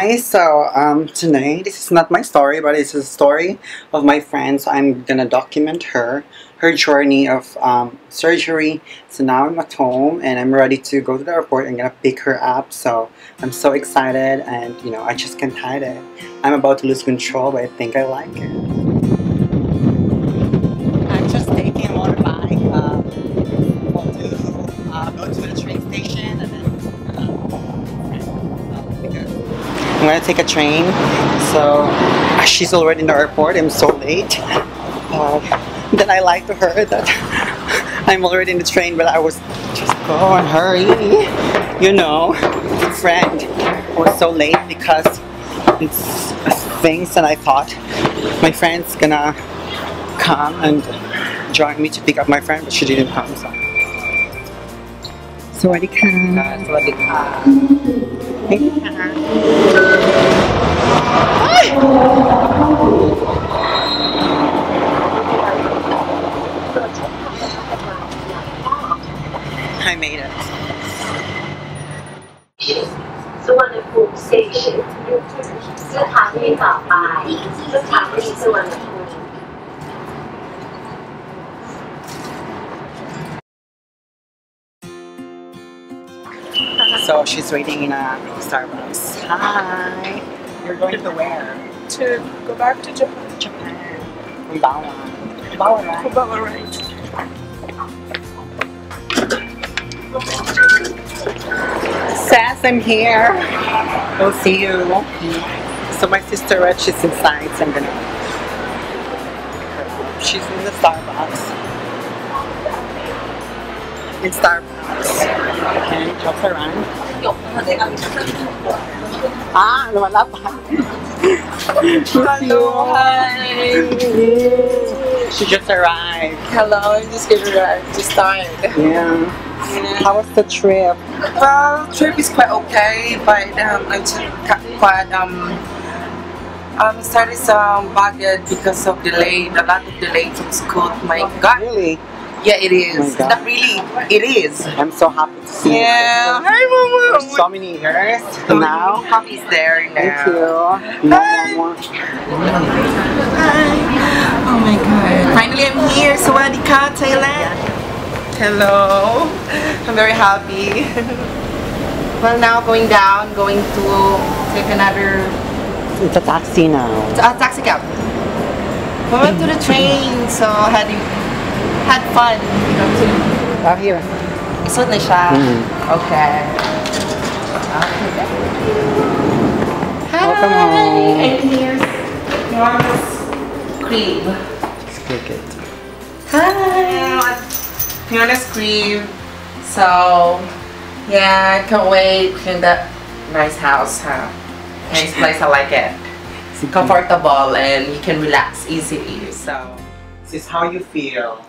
guys, so today this is not my story, but it's a story of my friend. So I'm gonna document her journey of surgery. So now I'm at home and I'm ready to go to the airport. I'm gonna pick her up. So I'm so excited, and you know I just can't hide it. I'm about to lose control, but I think I like it. I'm just taking a motorbike to go to the train station, and then I'm gonna take a train. So she's already in the airport. I'm so late. Then I lied to her that I'm already in the train, but I was just go and hurry. You know, friend was so late because it's things that I thought my friend's gonna come and join me to pick up my friend, but she didn't come. So. Sawadee ka. Sawadee ka. I made it. สุวรรณภูมิ Station สถานีต่อไปสถานีสุวรรณภูมิ So she's waiting in a Starbucks. Hi. You're going to where? To go back to Japan. Japan. Kumbawa. Kumbawa, right? Kumbawa, right. Sass, I'm here. We'll see you. So my sister Red, she's inside, so I'm gonna. She's in the Starbucks. In Starbucks. Okay, jokes around. Ah, wala pa. Hello, hi. She just arrived. Hello, I just came to start. Yeah. How was the trip? Well, trip is quite okay, but I'm quite started some baggage because of delay. A lot of delay from school. My God. Really? Yeah, it is. Oh my God. Not really. It is. I'm so happy to see you. Yeah. Hi, Mama. So many years now. Happy's there now. Thank you. Hi. More. Hi. Oh my God. Finally, I'm here. Sawadee ka, Thailand. Hello. I'm very happy. Well, now going down, going to take another It's a taxi now. taxi cab. We went to the train, so had fun. You know, too. Out here. Isod na siya. Okay. Hi. Welcome home. And here's Mama's crib. Let's click it. Hi. Fiona's crib. So, yeah, can't wait. In that nice house, huh? Nice place, I like it. Comfortable and you can relax easily. So, This is how you feel.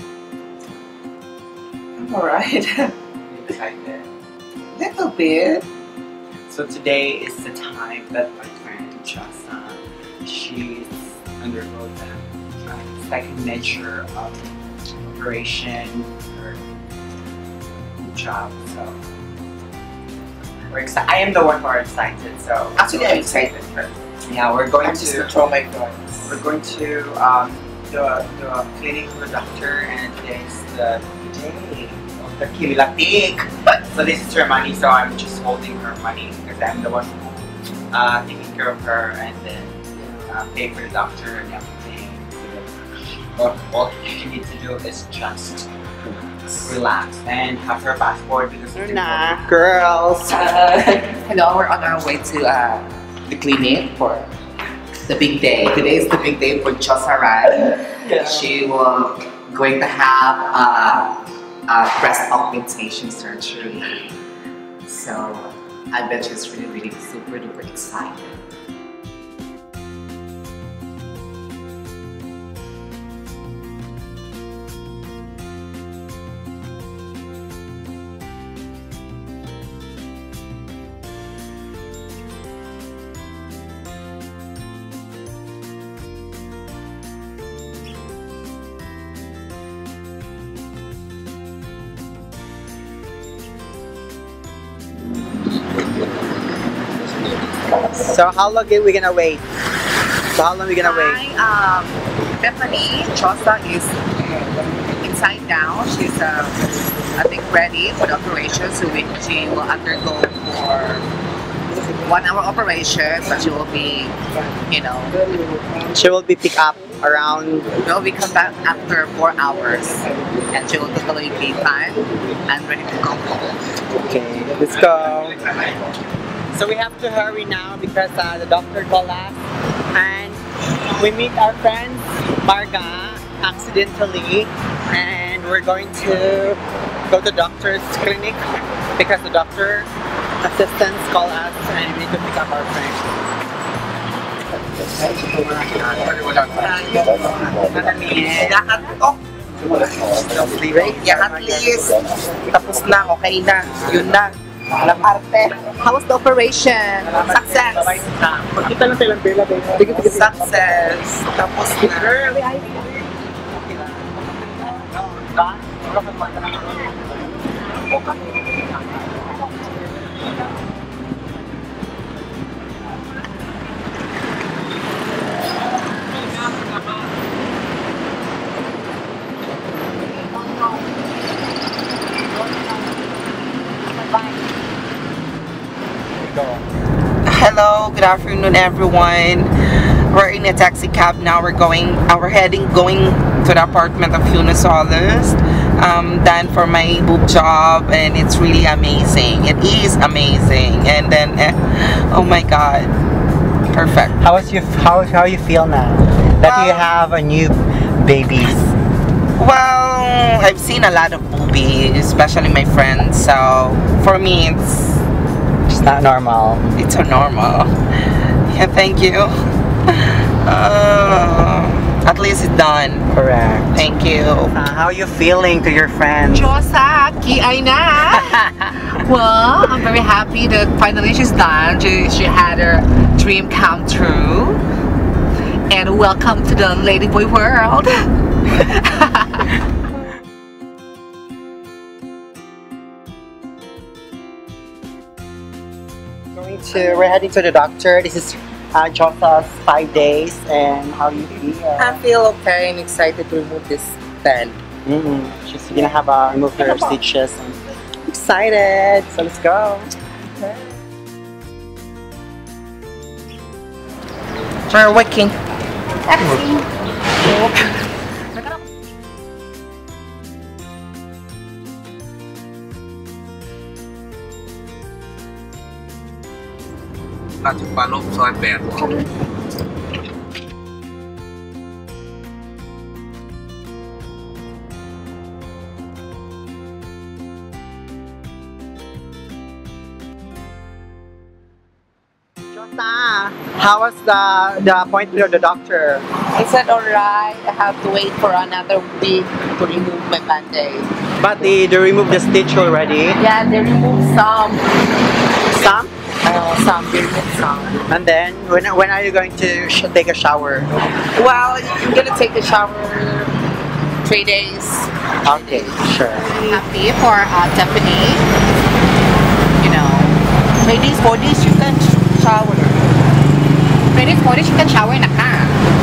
I'm alright. Excited. Little bit. So today is the time that my friend Chasa, she's undergoing the second measure of operation for job. So we're excited. I am the one who are excited. So Actually, I'm excited. yeah, we're going I'm just to control my thoughts. we're going to the clinic with the doctor, and today's the day of the Kimilatik. So this is her money, so I'm just holding her money because I'm the one taking care of her, and then pay for the doctor and everything. All she needs to do is just relax and have her passport because it's important. Girls. Hello, we're on our way to the clinic for the big day. Today is the big day for Josaran. Yeah. She will going to have a breast augmentation surgery. So I bet she's really super duper excited. So how long are we gonna wait? So how long are we gonna wait? Hi, Stephanie Chosa is inside now. She's, I think, ready for the operation. So she will undergo for 1 hour operation, but she will be, you know, She will be picked up around. will be come back after 4 hours, and she will totally be fine and ready to go home. Okay, let's go. So we have to hurry now because the doctor called us, and we meet our friend Marga accidentally, and we're going to go to doctor's clinic because the doctor assistants call us and we need to pick up our friend. Yeah, at least tapos na, okay na, yun na. Alam arte. How was the operation? Success. Success. Tapos na. Hello, good afternoon everyone. We're in a taxi cab now. We're going to the apartment of Fiona Solis. Done for my boob job, and it's really amazing. It is amazing. And then, oh my god, perfect. How you feel now that you have a new babies? Well, I've seen a lot of boobies, especially my friends. So for me, It's not normal. it's a normal. Yeah, thank you. At least it's done. Correct. Thank you. How are you feeling to your friends? Chosa, kiay na. Well, I'm very happy that finally she's done. She had her dream come true. And welcome to the Ladyboy world. We're heading to the doctor. This is Josa's 5 days, and how do you feel? I feel okay and excited to remove this band. She's gonna have remove her stitches. I'm excited. So let's go. We're working. ราชปรารภซอย8 Josa, how was the appointment of the doctor? I said alright, I have to wait for another week to remove my band-aid. But they remove the stitch already. Yeah, they removed some. Some? They removed some. And then when are you going to take a shower? Well, I'm gonna take a shower 3 days. Okay, sure. Happy for Stephanie. You know, 3 days, 4 days you can shower. 3 days, 4 days you can shower na ka.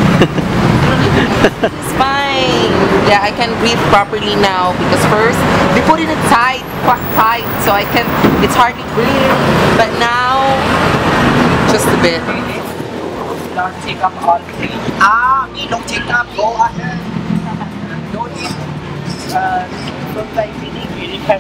It's fine. Yeah, I can breathe properly now because first they put it tight, quite tight, so it's hard to breathe. But now, just a bit. Don't take up all the me don't take up, go ahead. Don't eat. Sometimes you can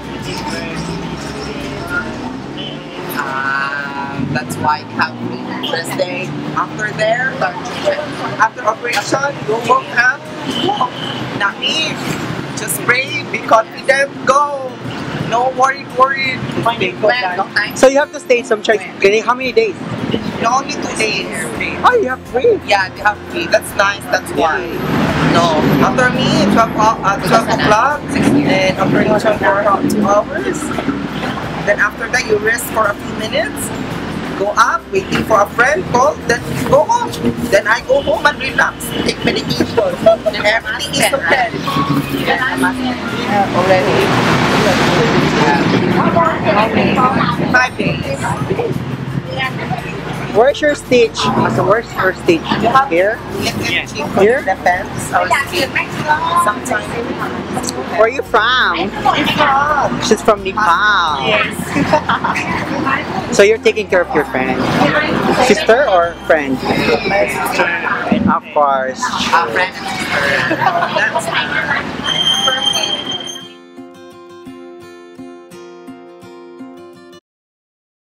That's why I have rest day. After there, after operation, you won't have not eat. Just pray, be confident, go. No worried. big plan, long time. So you have to stay in some church clinic. How many days? Only 2 days. Oh, you have 3. Yeah, they have free. That's nice. That's why. No. After me, 12 o'clock, and operation for 2 hours. Then after that, you rest for a few minutes. Go up, waiting for a friend, call, then go home. Then I go home and relax, take medication. Then everything is okay. Already. 5 days. Where's your stitch? So where's your stitch? Here? Here? Depends. Sometimes. Where are you from? She's from Nepal. So you're taking care of your friend? Sister or friend? Of course. Our friend and sister. That's